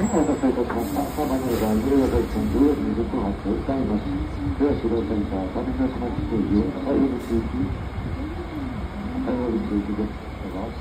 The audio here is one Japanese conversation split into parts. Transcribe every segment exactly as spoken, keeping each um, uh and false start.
お待たせいたしました。サーバーの場合、じゅうよんじゅうよじにじゅっぷん発を歌います。では、指導センター、上東町経由、赤い帯地域、赤い帯地域です。どうぞ。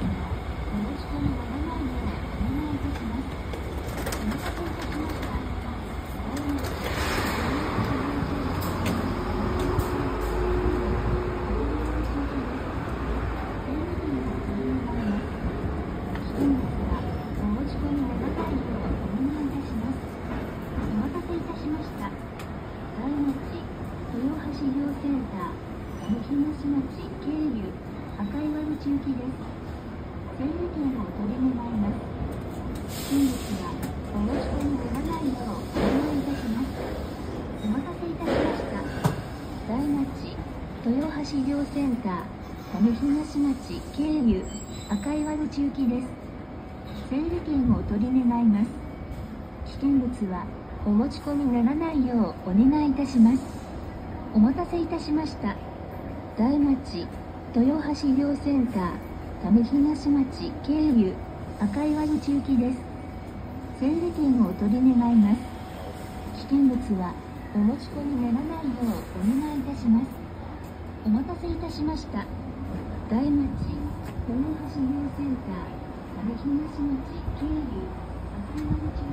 豊橋医療センター上東町経由赤岩口行きです。整理券をお取り願います。危険物はお持ち込みならないようお願いいたします。お待たせいたしました。大町豊橋医療センター上東町経由赤岩口行きです。整理券をお取り願います。危険物はお持ち込みならないようお願いいたします。お待たせいたしました。大町豊橋医療センター上東町経由赤岩口行きです。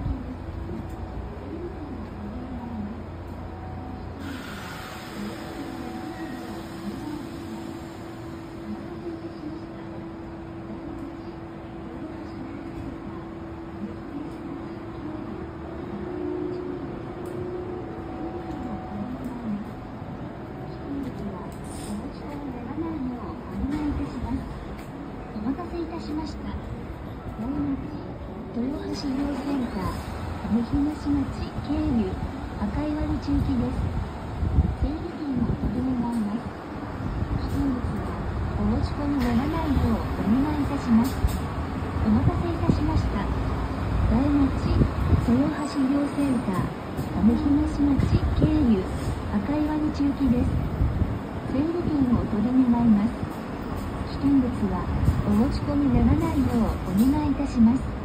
しました。大町豊橋医療センター上東町経由赤岩口行きです。整理券をお取り願います。危険物はお持ち込みならないようお願いいたします。お待たせいたしました。大町豊橋医療センター上東町経由赤岩口行きです。整理券をお取り願います。危険物はお持ち込みならないようお願いいたします。